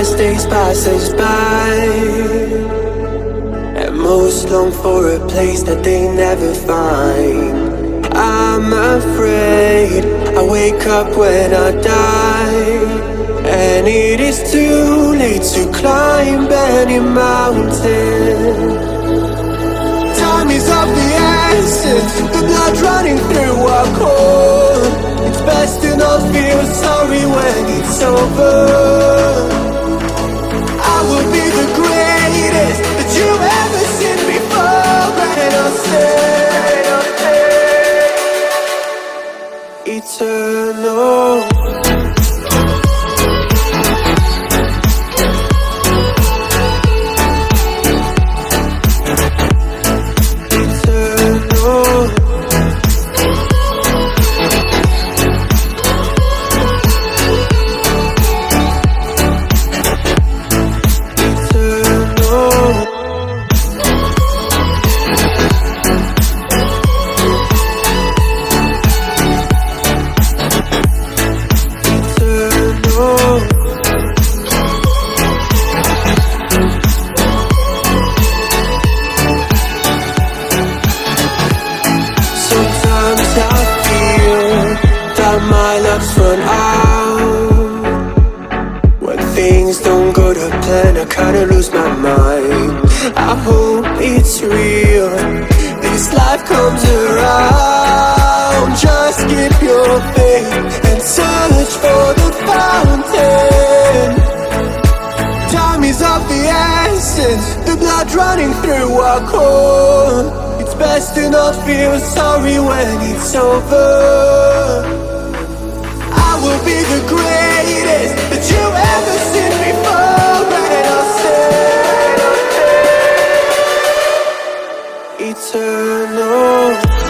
as days pass us by, and most long for a place that they never find. I'm afraid I wake up when I die, and it is too late to climb any mountain. Time is of the essence, the blood running through our core. It's best to not feel sorry when it's over. I will be the greatest that you've ever seen before, and I'll stay eternal. My luck's run out. When things don't go to plan, I kinda lose my mind. I hope it's real, this life comes around. Just keep your faith and search for the fountain. Time is of the essence, the blood running through our core. It's best to not feel sorry when it's over. I will be the greatest that you've ever seen before, and I'll stay eternal.